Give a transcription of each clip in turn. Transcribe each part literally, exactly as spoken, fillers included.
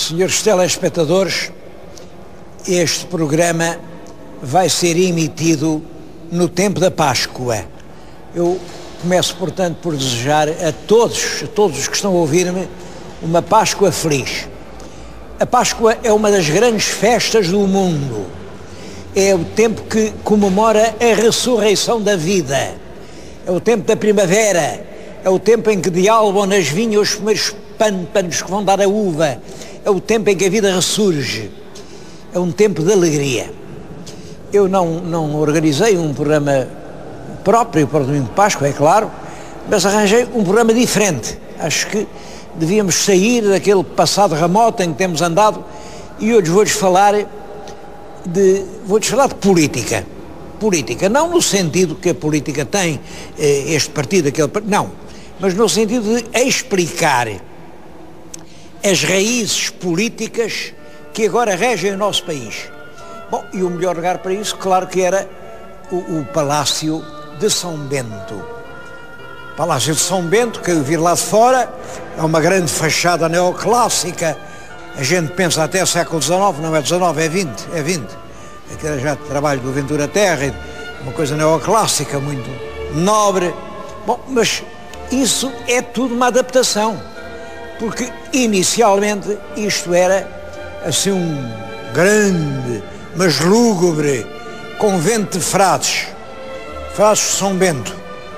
Senhores telespectadores, este programa vai ser emitido no tempo da Páscoa. Eu começo, portanto, por desejar a todos, a todos os que estão a ouvir-me, uma Páscoa feliz. A Páscoa é uma das grandes festas do mundo. É o tempo que comemora a ressurreição da vida. É o tempo da primavera. É o tempo em que dialbam nas vinhas os primeiros pântanos que vão dar a uva. É o tempo em que a vida ressurge. É um tempo de alegria. Eu não, não organizei um programa próprio para o domingo de Páscoa, é claro, mas arranjei um programa diferente. Acho que devíamos sair daquele passado remoto em que temos andado e hoje vou-lhes falar de, vou-lhes falar de política. Política, não no sentido que a política tem, eh, este partido, aquele partido, não, mas no sentido de explicar as raízes políticas que agora regem o nosso país. Bom, e o melhor lugar para isso, claro que era o, o Palácio de São Bento. Palácio de São Bento, que eu vi lá de fora, é uma grande fachada neoclássica. A gente pensa até século dezenove, não é dezenove, é vinte, é vinte. Aquele já trabalho do Ventura Terra, uma coisa neoclássica, muito nobre. Bom, mas isso é tudo uma adaptação, porque inicialmente isto era assim um grande, mas lúgubre convento de frades, frades de São Bento.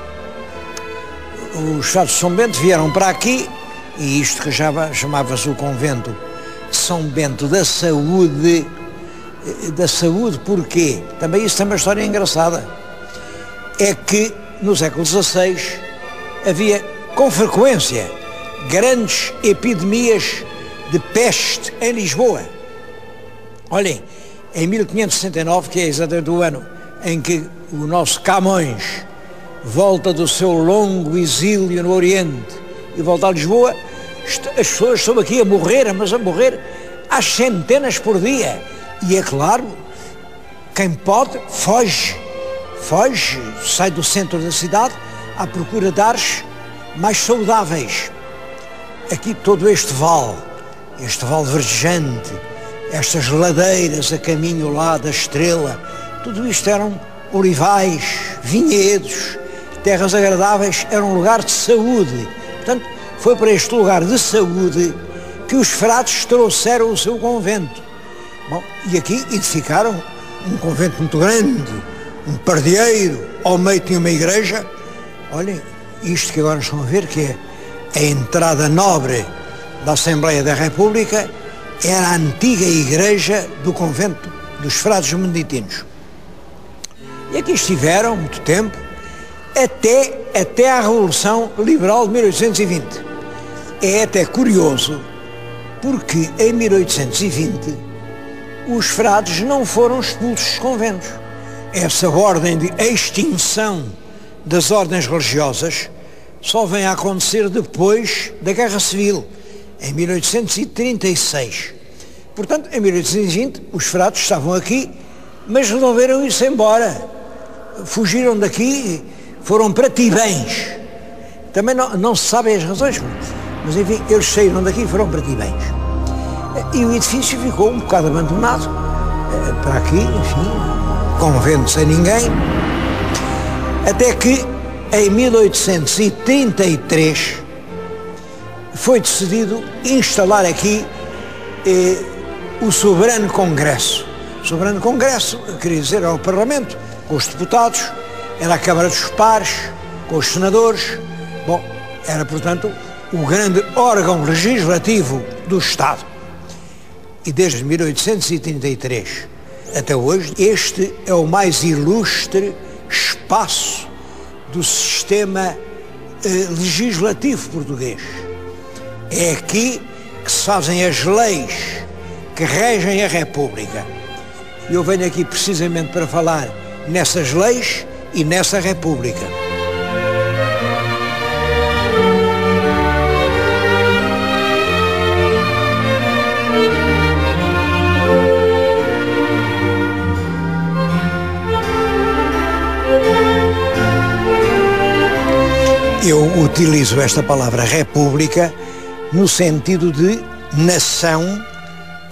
Os frades de São Bento vieram para aqui e isto que chamava-se o convento de São Bento da Saúde. Da Saúde, porquê? Também isso tem uma história engraçada. É que no século dezasseis havia com frequência grandes epidemias de peste em Lisboa. Olhem, em mil quinhentos e sessenta e nove, que é exatamente o ano em que o nosso Camões volta do seu longo exílio no Oriente e volta a Lisboa, as pessoas estão aqui a morrer, mas a morrer às centenas por dia. E é claro, quem pode, foge, foge, sai do centro da cidade à procura de ares mais saudáveis. Aqui todo este vale, este vale verdejante, estas ladeiras a caminho lá da Estrela, tudo isto eram olivais, vinhedos, terras agradáveis, era um lugar de saúde. Portanto, foi para este lugar de saúde que os frades trouxeram o seu convento. Bom, e aqui edificaram um convento muito grande, um pardieiro, ao meio tinha uma igreja. Olhem, isto que agora estão a ver, que é a entrada nobre da Assembleia da República, era a antiga igreja do convento dos frades beneditinos. E aqui estiveram muito tempo, até, até à Revolução Liberal de mil oitocentos e vinte. É até curioso, porque em mil oitocentos e vinte os frades não foram expulsos dos conventos. Essa ordem de extinção das ordens religiosas só vem a acontecer depois da Guerra Civil, em mil oitocentos e trinta e seis. Portanto, em mil oitocentos e vinte, os frades estavam aqui, mas resolveram ir-se embora. Fugiram daqui, foram para Tibães. Também não, não se sabem as razões, mas enfim, eles saíram daqui e foram para Tibães. E o edifício ficou um bocado abandonado, para aqui, enfim, convento sem ninguém, até que em mil oitocentos e trinta e três foi decidido instalar aqui eh, o Soberano Congresso. O Soberano Congresso, queria dizer, era o Parlamento, com os deputados, era a Câmara dos Pares, com os senadores. Bom, era, portanto, o grande órgão legislativo do Estado. E desde mil oitocentos e trinta e três até hoje, este é o mais ilustre espaço do sistema eh, legislativo português. É aqui que se fazem as leis que regem a República. E eu venho aqui precisamente para falar nessas leis e nessa República. Eu utilizo esta palavra república no sentido de nação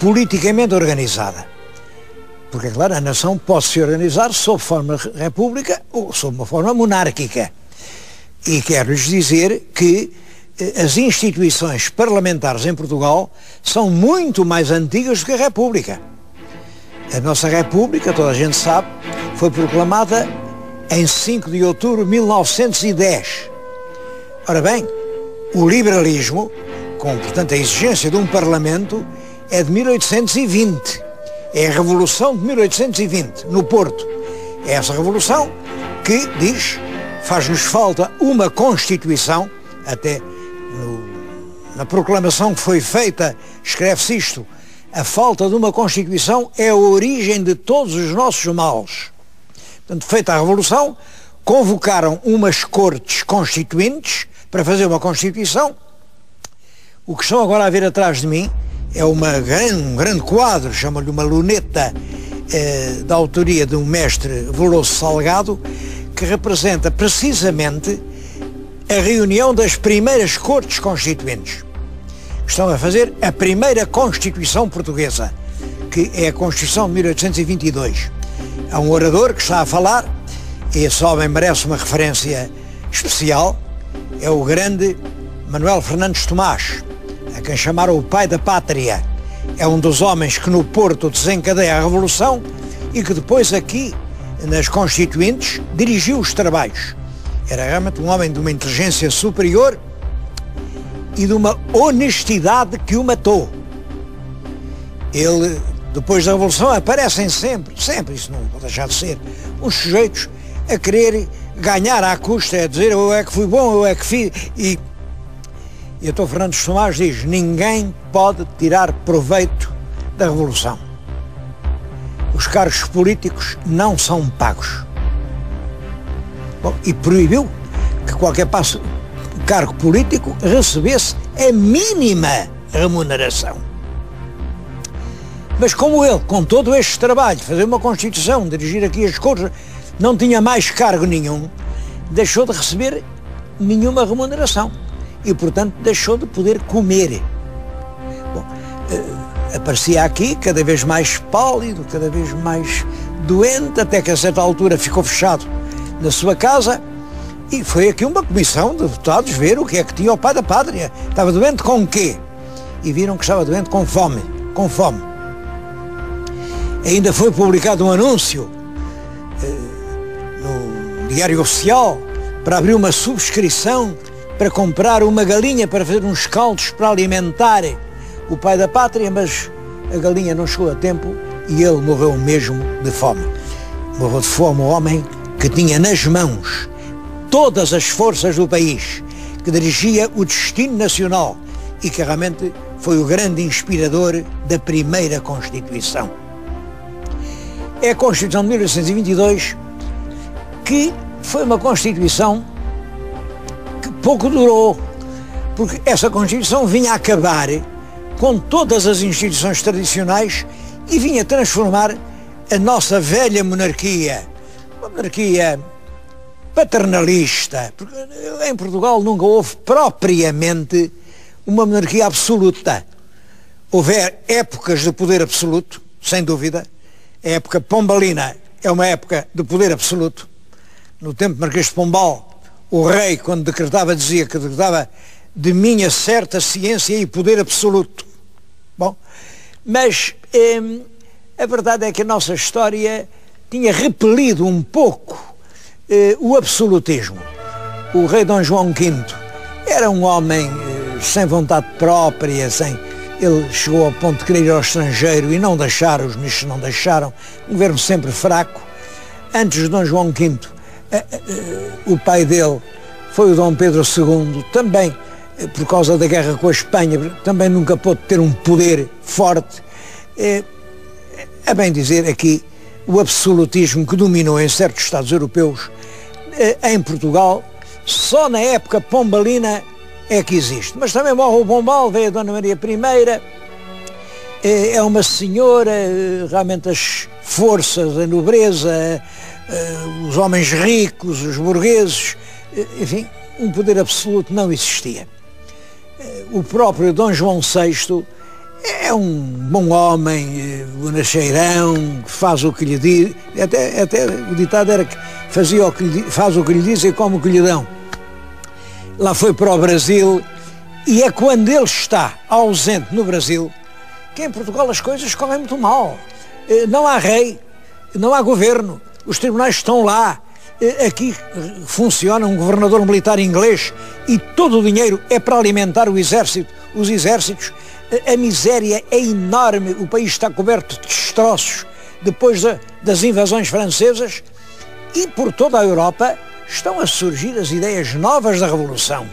politicamente organizada. Porque, é claro, a nação pode se organizar sob forma de república ou sob uma forma monárquica. E quero-lhes dizer que eh, as instituições parlamentares em Portugal são muito mais antigas do que a República. A nossa República, toda a gente sabe, foi proclamada em cinco de outubro de mil novecentos e dez. Ora bem, o liberalismo, com, portanto, a exigência de um Parlamento, é de mil oitocentos e vinte. É a Revolução de mil oitocentos e vinte, no Porto. É essa Revolução que diz, faz-nos falta uma Constituição, até no, na proclamação que foi feita, escreve-se isto: a falta de uma Constituição é a origem de todos os nossos males. Portanto, feita a Revolução, convocaram umas cortes constituintes para fazer uma Constituição. O que estão agora a ver atrás de mim é uma grande, um grande quadro, chama-lhe uma luneta, eh, da autoria de um mestre Veloso Salgado, que representa precisamente a reunião das primeiras cortes constituintes. Estão a fazer a primeira Constituição portuguesa, que é a Constituição de mil oitocentos e vinte e dois. Há um orador que está a falar, e esse homem merece uma referência especial, é o grande Manuel Fernandes Tomás, a quem chamaram o pai da pátria. É um dos homens que no Porto desencadeia a Revolução e que depois aqui, nas Constituintes, dirigiu os trabalhos. Era realmente um homem de uma inteligência superior e de uma honestidade que o matou. Ele, depois da Revolução, aparecem sempre, sempre, isso não pode deixar de ser, uns sujeitos a querer ganhar à custa, a dizer eu é que fui bom, eu é que fiz, e E o doutor Fernandes Tomás diz: ninguém pode tirar proveito da Revolução. Os cargos políticos não são pagos. Bom, e proibiu que qualquer passo, cargo político recebesse a mínima remuneração. Mas como ele, com todo este trabalho, fazer uma Constituição, dirigir aqui as coisas, não tinha mais cargo nenhum, deixou de receber nenhuma remuneração. E, portanto, deixou de poder comer. Bom, eh, aparecia aqui cada vez mais pálido, cada vez mais doente, até que a certa altura ficou fechado na sua casa, e foi aqui uma comissão de deputados ver o que é que tinha o pai da pátria. Estava doente com o quê? E viram que estava doente com fome, com fome. Ainda foi publicado um anúncio eh, no Diário Oficial para abrir uma subscrição para comprar uma galinha para fazer uns caldos para alimentar o pai da pátria, mas a galinha não chegou a tempo e ele morreu mesmo de fome. Morreu de fome o homem que tinha nas mãos todas as forças do país, que dirigia o destino nacional e que realmente foi o grande inspirador da primeira Constituição. É a Constituição de mil oitocentos e vinte e dois, que foi uma Constituição pouco durou, porque essa Constituição vinha a acabar com todas as instituições tradicionais e vinha transformar a nossa velha monarquia, uma monarquia paternalista, porque em Portugal nunca houve propriamente uma monarquia absoluta. Houve épocas de poder absoluto, sem dúvida. A época pombalina é uma época de poder absoluto. No tempo de Marquês de Pombal, o rei, quando decretava, dizia que decretava de minha certa ciência e poder absoluto. Bom, mas eh, a verdade é que a nossa história tinha repelido um pouco eh, o absolutismo. O rei Dom João quinto era um homem eh, sem vontade própria, sem... ele chegou ao ponto de querer ir ao estrangeiro e não deixaram, os ministros não deixaram, um governo sempre fraco. Antes de Dom João quinto, o pai dele foi o Dom Pedro segundo, também por causa da guerra com a Espanha, também nunca pôde ter um poder forte. É, a bem dizer, aqui o absolutismo que dominou em certos Estados europeus, em Portugal, só na época pombalina é que existe. Mas também morre o Pombal, veio a Dona Maria I, é uma senhora, realmente as forças, a nobreza, os homens ricos, os burgueses, enfim, um poder absoluto não existia. O próprio Dom João sexto é um bom homem, bonacheirão, que faz o que lhe diz. Até, até o ditado era que fazia o que lhe, faz o que lhe diz e come o que lhe dão. Lá foi para o Brasil e é quando ele está ausente no Brasil que em Portugal as coisas correm muito mal. Não há rei, não há governo, os tribunais estão lá. Aqui funciona um governador militar inglês e todo o dinheiro é para alimentar o exército, os exércitos. A miséria é enorme, o país está coberto de destroços depois de, das invasões francesas e por toda a Europa estão a surgir as ideias novas da Revolução.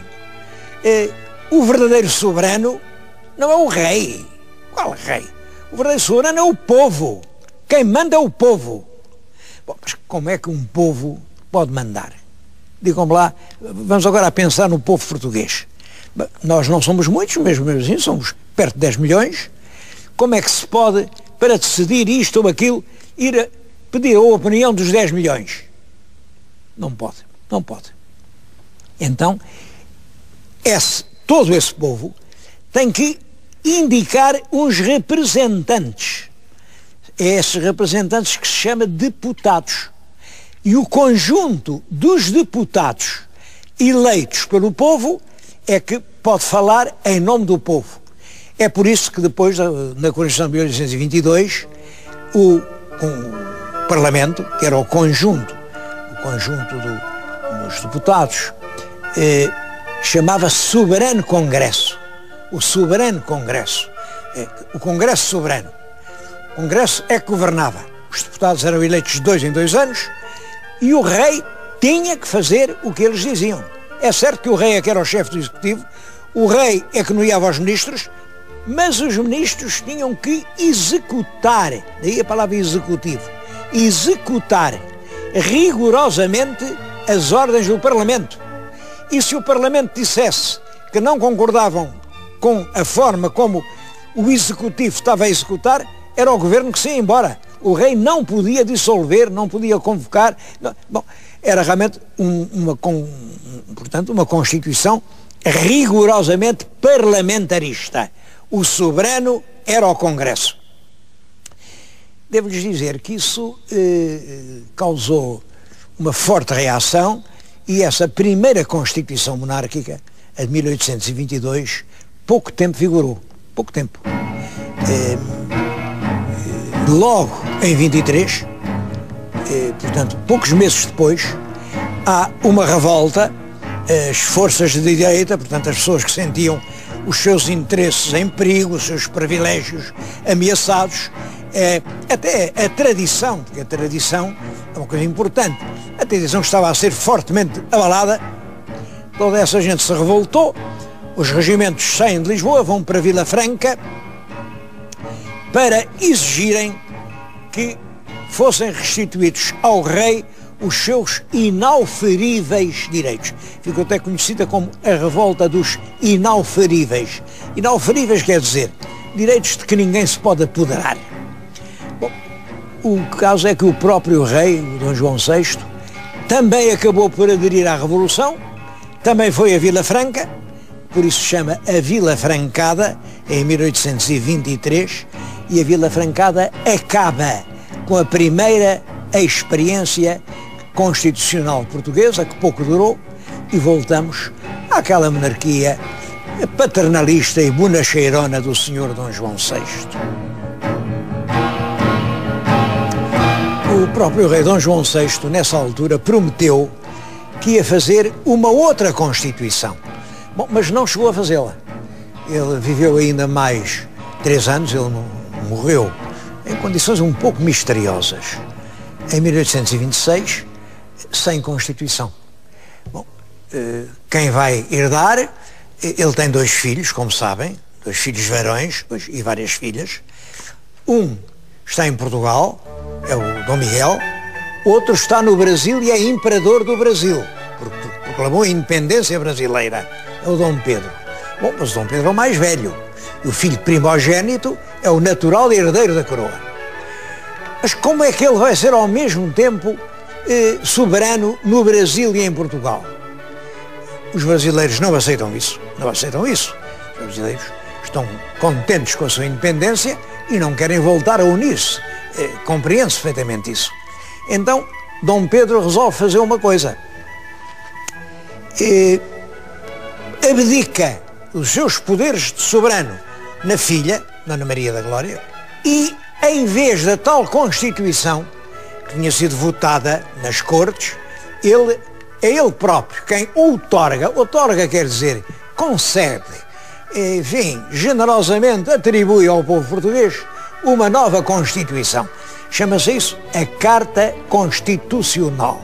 O verdadeiro soberano não é o rei. Qual rei? O verdadeiro soberano é o povo. Quem manda é o povo. Bom, mas como é que um povo pode mandar? Digam-me lá, vamos agora a pensar no povo português. Nós não somos muitos, mesmo assim, somos perto de dez milhões. Como é que se pode, para decidir isto ou aquilo, ir a pedir a opinião dos dez milhões? Não pode, não pode. Então, esse, todo esse povo tem que indicar uns representantes. É esses representantes que se chama deputados. E o conjunto dos deputados eleitos pelo povo é que pode falar em nome do povo. É por isso que depois, na Constituição de mil oitocentos e vinte e dois, o, o Parlamento, que era o conjunto, o conjunto do, dos deputados, eh, chamava-se Soberano Congresso. O Soberano Congresso. Eh, o Congresso Soberano. O Congresso é que governava. Os deputados eram eleitos de dois em dois anos e o rei tinha que fazer o que eles diziam. É certo que o rei é que era o chefe do executivo, o rei é que nomeava os ministros, mas os ministros tinham que executar, daí a palavra executivo, executar rigorosamente as ordens do Parlamento. E se o Parlamento dissesse que não concordavam com a forma como o executivo estava a executar, era o governo que se ia embora. O rei não podia dissolver, não podia convocar. Não, bom, era realmente um, uma, portanto, uma Constituição rigorosamente parlamentarista. O soberano era o Congresso. Devo-lhes dizer que isso eh, causou uma forte reação e essa primeira Constituição monárquica, a de mil oitocentos e vinte e dois, pouco tempo vigorou. Pouco tempo. Eh, logo em vinte e três, eh, portanto, poucos meses depois, há uma revolta, as forças de direita, portanto, as pessoas que sentiam os seus interesses em perigo, os seus privilégios ameaçados, eh, até a tradição, porque a tradição é uma coisa importante, a tradição estava a ser fortemente abalada, toda essa gente se revoltou, os regimentos saem de Lisboa, vão para Vila Franca, para exigirem que fossem restituídos ao rei os seus inauferíveis direitos. Ficou até conhecida como a revolta dos inauferíveis. Inauferíveis quer dizer direitos de que ninguém se pode apoderar. Bom, o caso é que o próprio rei, o Dom João sexto, também acabou por aderir à Revolução, também foi a Vila Franca, por isso se chama a Vila Francada, em mil oitocentos e vinte e três, e a Vila Francada acaba com a primeira experiência constitucional portuguesa, que pouco durou, e voltamos àquela monarquia paternalista e bonacheirona do senhor Dom João sexto. O próprio rei Dom João sexto, nessa altura, prometeu que ia fazer uma outra Constituição. Bom, mas não chegou a fazê-la. Ele viveu ainda mais três anos, ele não, morreu em condições um pouco misteriosas. Em mil oitocentos e vinte e seis, sem Constituição. Bom, quem vai herdar, ele tem dois filhos, como sabem, dois filhos varões e várias filhas. Um está em Portugal, é o Dom Miguel, outro está no Brasil e é imperador do Brasil, porque proclamou a independência brasileira, é o Dom Pedro. Bom, mas o Dom Pedro é o mais velho, e o filho primogênito é o natural herdeiro da coroa. Mas como é que ele vai ser ao mesmo tempo eh, soberano no Brasil e em Portugal? Os brasileiros não aceitam isso, não aceitam isso. Os brasileiros estão contentes com a sua independência e não querem voltar a unir-se. Eh, compreende-se perfeitamente isso. Então, Dom Pedro resolve fazer uma coisa. Eh, abdica os seus poderes de soberano na filha, Dona Maria da Glória, e em vez da tal Constituição, que tinha sido votada nas Cortes, ele, é ele próprio quem outorga, outorga quer dizer, concede, enfim, generosamente atribui ao povo português uma nova Constituição. Chama-se isso a Carta Constitucional.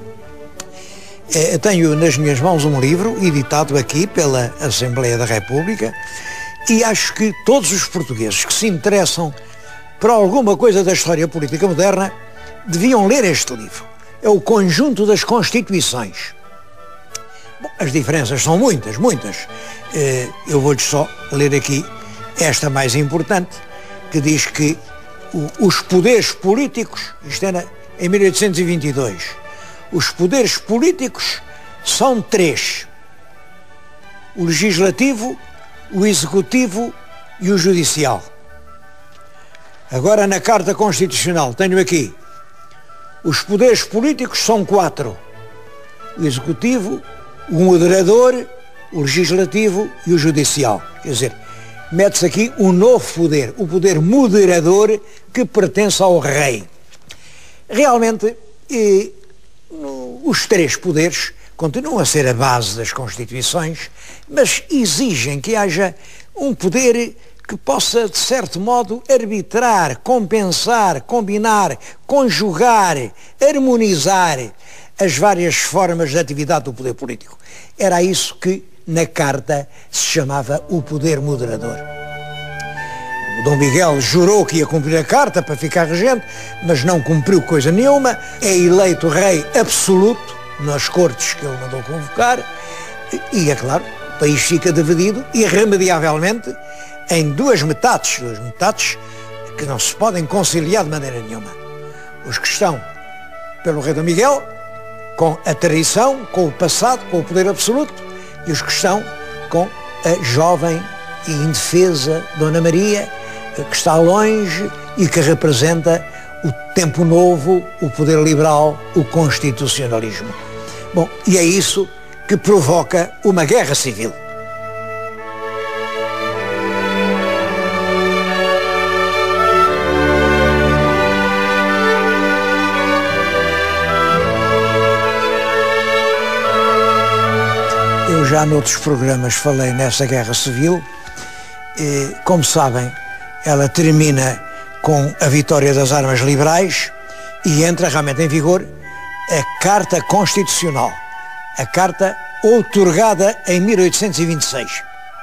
Eu tenho nas minhas mãos um livro editado aqui pela Assembleia da República e acho que todos os portugueses que se interessam por alguma coisa da história política moderna deviam ler este livro. É o conjunto das Constituições. Bom, as diferenças são muitas, muitas. Eu vou-lhes só ler aqui esta mais importante, que diz que os poderes políticos, isto era em mil oitocentos e vinte e dois, os poderes políticos são três: o legislativo, o executivo e o judicial. Agora, na Carta Constitucional tenho aqui: os poderes políticos são quatro: o executivo, o moderador, o legislativo e o judicial. Quer dizer, mete-se aqui um novo poder, o poder moderador, que pertence ao rei. Realmente, eh, os três poderes continuam a ser a base das Constituições, mas exigem que haja um poder que possa, de certo modo, arbitrar, compensar, combinar, conjugar, harmonizar as várias formas de atividade do poder político. Era isso que, na Carta, se chamava o poder moderador. O Dom Miguel jurou que ia cumprir a Carta para ficar regente, mas não cumpriu coisa nenhuma. É eleito rei absoluto nas cortes que ele mandou convocar e, é claro, o país fica dividido irremediavelmente em duas metades, duas metades que não se podem conciliar de maneira nenhuma. Os que estão pelo rei Dom Miguel, com a tradição, com o passado, com o poder absoluto, e os que estão com a jovem e indefesa Dona Maria, que está longe e que representa o tempo novo, o poder liberal, o constitucionalismo. Bom, e é isso que provoca uma guerra civil. Eu já noutros programas falei nessa guerra civil. E, como sabem, ela termina com a vitória das armas liberais e entra realmente em vigor a Carta Constitucional, a Carta outorgada em mil oitocentos e vinte e seis.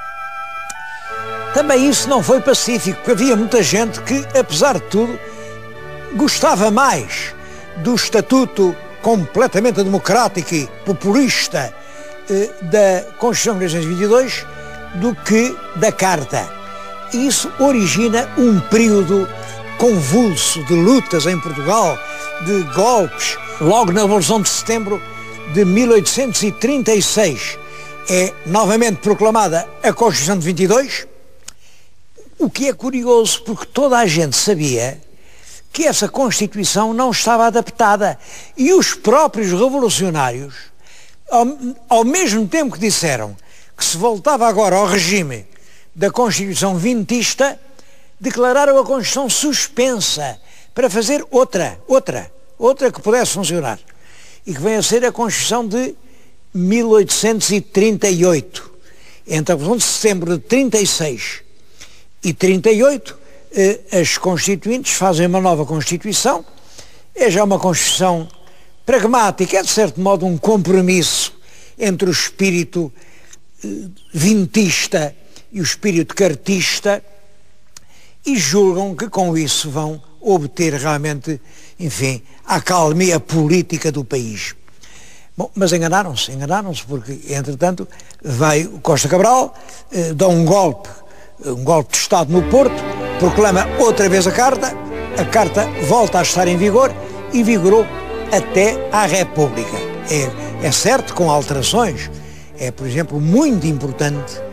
Também isso não foi pacífico, porque havia muita gente que, apesar de tudo, gostava mais do estatuto completamente democrático e populista da Constituição de mil oitocentos e vinte e dois do que da Carta. E isso origina um período convulso de lutas em Portugal, de golpes. Logo na Revolução de Setembro de mil oitocentos e trinta e seis é novamente proclamada a Constituição de vinte e dois, o que é curioso porque toda a gente sabia que essa Constituição não estava adaptada e os próprios revolucionários, Ao, ao mesmo tempo que disseram que se voltava agora ao regime da Constituição vintista, declararam a Constituição suspensa para fazer outra, outra, outra que pudesse funcionar. E que vem a ser a Constituição de mil oitocentos e trinta e oito. Entre a Revolução de Setembro de trinta e seis e trinta e oito, eh, as constituintes fazem uma nova Constituição. É já uma Constituição pragmática, é de certo modo um compromisso entre o espírito eh, vintista e o espírito cartista, e julgam que com isso vão obter realmente, enfim, a acalmia política do país. Bom, mas enganaram-se, enganaram-se porque, entretanto, vai o Costa Cabral, eh, dá um golpe, um golpe de Estado no Porto, proclama outra vez a Carta, a Carta volta a estar em vigor e vigorou até à República. É, é certo, com alterações. É, por exemplo, muito importante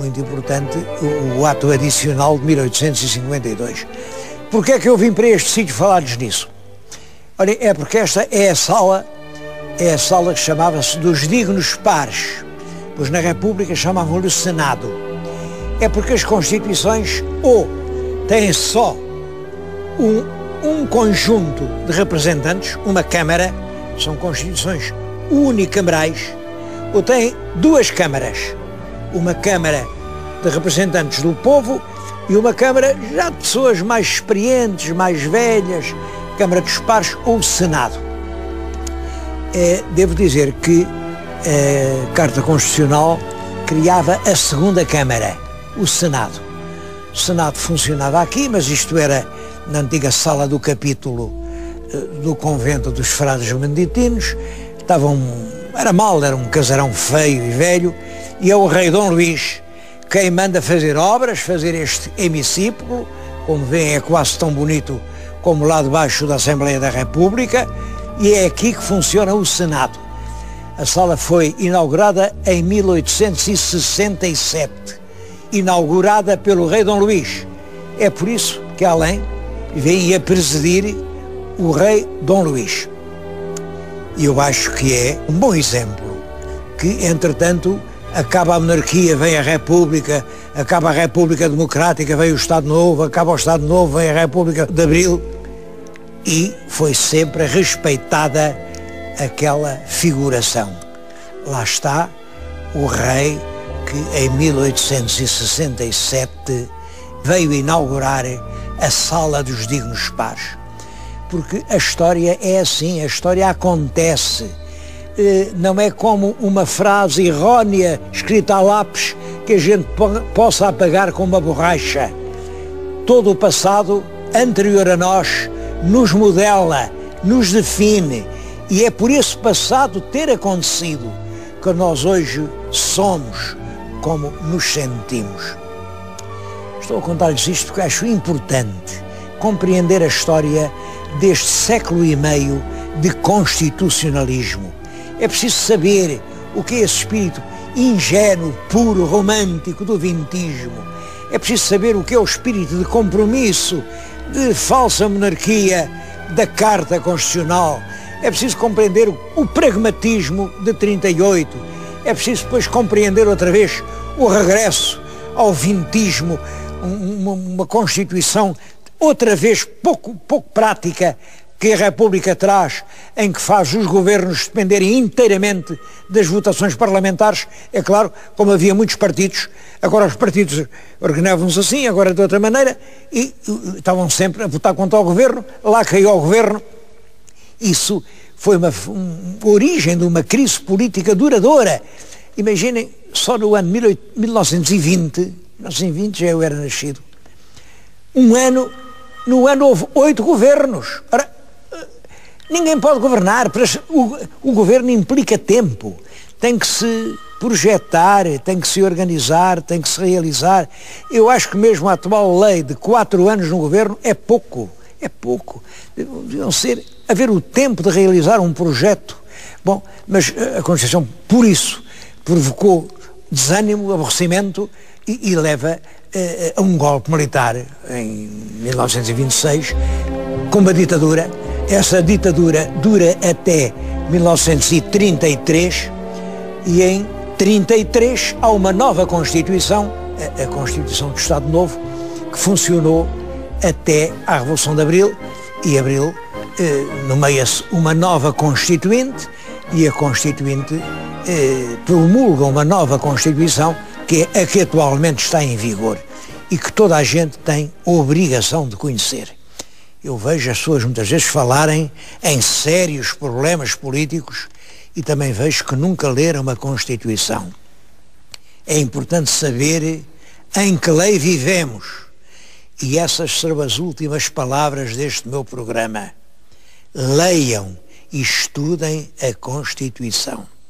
muito importante, o, o ato adicional de mil oitocentos e cinquenta e dois. Porquê é que eu vim para este sítio falar-lhes nisso? Olha, é porque esta é a sala, é a sala que chamava-se dos dignos pares, pois na República chamavam-lhe o Senado. É porque as Constituições ou têm só um, um conjunto de representantes, uma Câmara, são Constituições unicamerais, ou têm duas câmaras, uma Câmara de representantes do povo e uma Câmara já de pessoas mais experientes, mais velhas, Câmara dos Pares ou o Senado. É, devo dizer que a Carta Constitucional criava a segunda Câmara, o Senado. O Senado funcionava aqui, mas isto era na antiga sala do capítulo do convento dos frades beneditinos. Estavam, era mal, era um casarão feio e velho, e é o rei Dom Luís quem manda fazer obras, fazer este hemiciclo, como veem é quase tão bonito como lá debaixo da Assembleia da República, e é aqui que funciona o Senado. A sala foi inaugurada em mil oitocentos e sessenta e sete, inaugurada pelo rei Dom Luís. É por isso que além vem a presidir o rei Dom Luís. E eu acho que é um bom exemplo que, entretanto, acaba a monarquia, vem a República, acaba a República Democrática, vem o Estado Novo, acaba o Estado Novo, vem a República de Abril, e foi sempre respeitada aquela figuração. Lá está o rei que em mil oitocentos e sessenta e sete veio inaugurar a Sala dos Dignos Pares. Porque a história é assim, a história acontece. Não é como uma frase errónea escrita a lápis que a gente possa apagar com uma borracha. Todo o passado anterior a nós nos modela, nos define, e é por esse passado ter acontecido que nós hoje somos como nos sentimos. Estou a contar-lhes isto porque acho importante compreender a história deste século e meio de constitucionalismo. É preciso saber o que é esse espírito ingênuo, puro, romântico do vintismo. É preciso saber o que é o espírito de compromisso, de falsa monarquia da Carta Constitucional. É preciso compreender o pragmatismo de trinta e oito. É preciso depois compreender outra vez o regresso ao vintismo, uma, uma Constituição outra vez pouco, pouco prática que a República traz, em que faz os governos dependerem inteiramente das votações parlamentares. É claro, como havia muitos partidos, agora os partidos organizavam-se assim, agora de outra maneira, e estavam sempre a votar contra o governo, lá caiu o governo. Isso foi uma, uma origem de uma crise política duradoura. Imaginem, só no ano mil novecentos e vinte, mil novecentos e vinte já eu era nascido, um ano, no ano houve oito governos. Ora, ninguém pode governar, o, o governo implica tempo, tem que se projetar, tem que se organizar, tem que se realizar. Eu acho que mesmo a atual lei de quatro anos no governo é pouco, é pouco. Deviam ser, haver o tempo de realizar um projeto. Bom, mas a Constituição, por isso, provocou desânimo, aborrecimento e, e leva eh, a um golpe militar em mil novecentos e vinte e seis, com uma ditadura. Essa ditadura dura até mil novecentos e trinta e três e em trinta e três há uma nova Constituição, a, a Constituição do Estado Novo, que funcionou até à Revolução de Abril, e Abril eh, nomeia-se uma nova Constituinte, e a Constituinte eh, promulga uma nova Constituição, que é a que atualmente está em vigor e que toda a gente tem a obrigação de conhecer. Eu vejo as pessoas muitas vezes falarem em sérios problemas políticos e também vejo que nunca leram uma Constituição. É importante saber em que lei vivemos, e essas serão as últimas palavras deste meu programa. Leiam e estudem a Constituição.